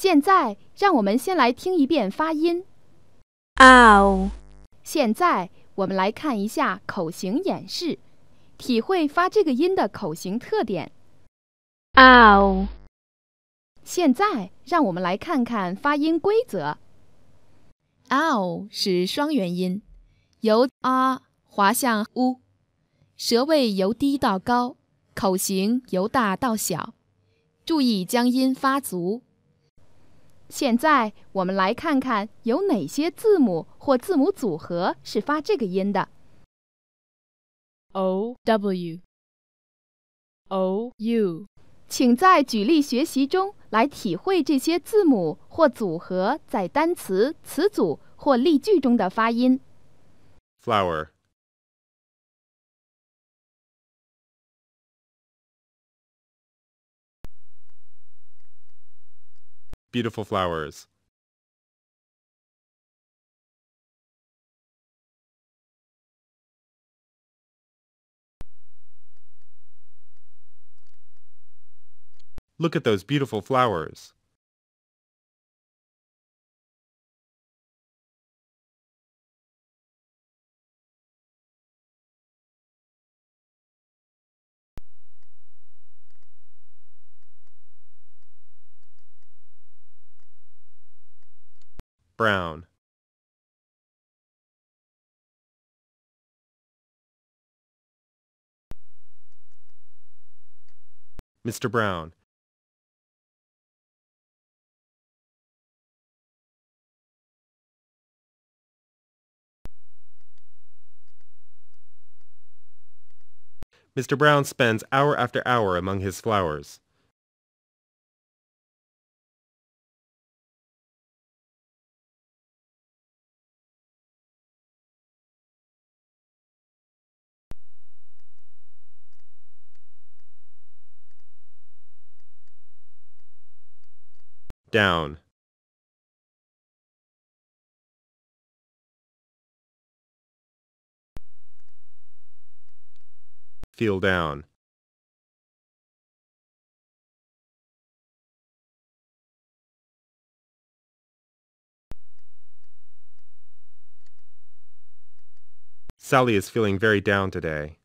现在，让我们先来听一遍发音。 ow， 现在，我们来看一下口型演示，体会发这个音的口型特点。 ow， 现在，让我们来看看发音规则。ow 是双元音，由 a 滑向 u， 舌位由低到高，口型由大到小，注意将音发足。现在我们来看看有哪些字母或字母组合是发这个音的。 O W O U， 请在举例学习中来体会这些字母或组合在单词、词组或例句中的发音。 flower, beautiful flowers, look at those beautiful flowers. Brown, Mr. Brown, Mr. Brown spends hour after hour among his flowers. Down, feel down. Sally is feeling very down today.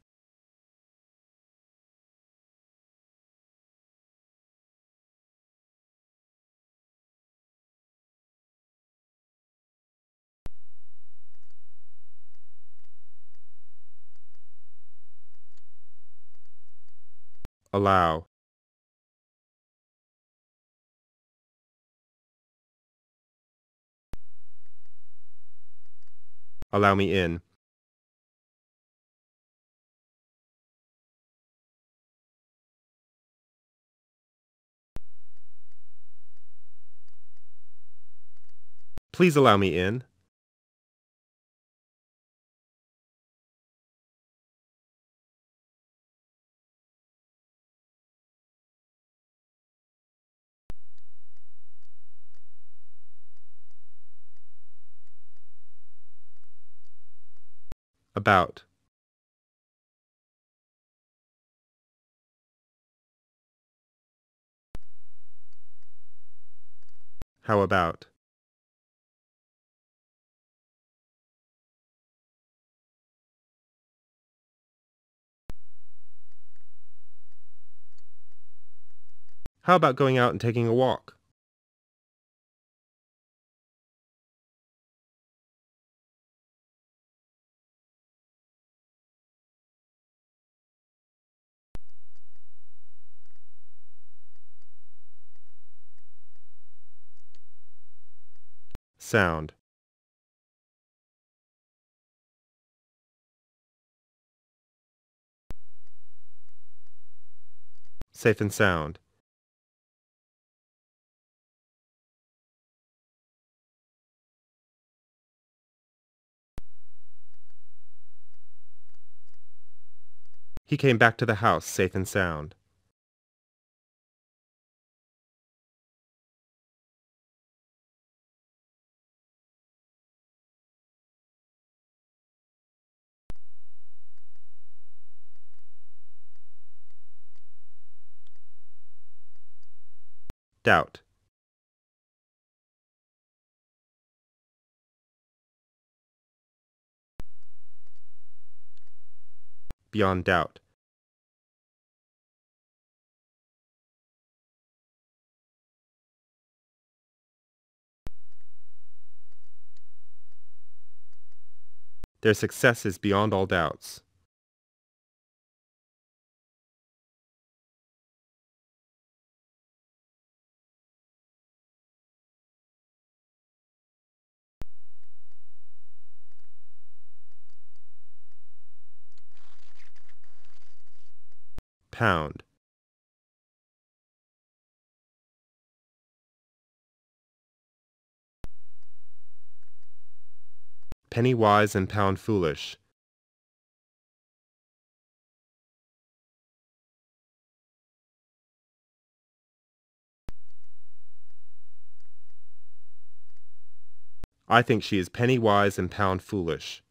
Allow, allow me in. Please allow me in. About, how about? How about going out and taking a walk? Sound, safe and sound. He came back to the house safe and sound. Doubt, beyond doubt. Their success is beyond all doubts. Pound. Penny wise and pound foolish. I think she is penny wise and pound foolish.